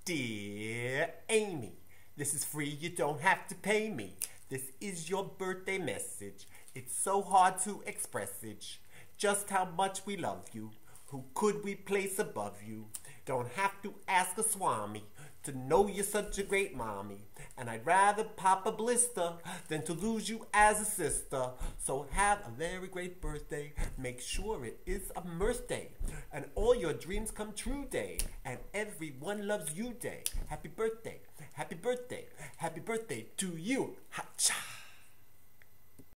Dear Amy, this is free, you don't have to pay me. This is your birthday message. It's so hard to express it. Just how much we love you. Who could we place above you? Don't have to ask a swami to know you're such a great mommy. And I'd rather pop a blister than to lose you as a sister. So have a very great birthday. Make sure it is a mirth day. And all your dreams come true day. And everyone loves you day. Happy birthday. Happy birthday. Happy birthday to you. Ha-cha.